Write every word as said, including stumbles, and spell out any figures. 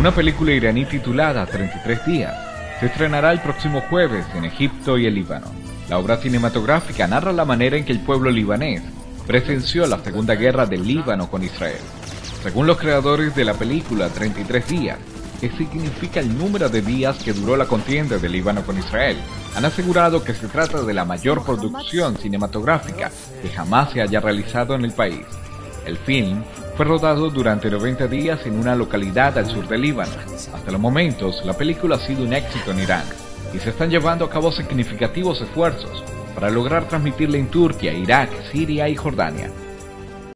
Una película iraní titulada treinta y tres días se estrenará el próximo jueves en Egipto y el Líbano. La obra cinematográfica narra la manera en que el pueblo libanés presenció la Segunda Guerra del Líbano con Israel. Según los creadores de la película treinta y tres días, que significa el número de días que duró la contienda del Líbano con Israel, han asegurado que se trata de la mayor producción cinematográfica que jamás se haya realizado en el país. El film fue rodado durante noventa días en una localidad al sur del Líbano. Hasta los momentos, la película ha sido un éxito en Irán y se están llevando a cabo significativos esfuerzos para lograr transmitirla en Turquía, Irak, Siria y Jordania.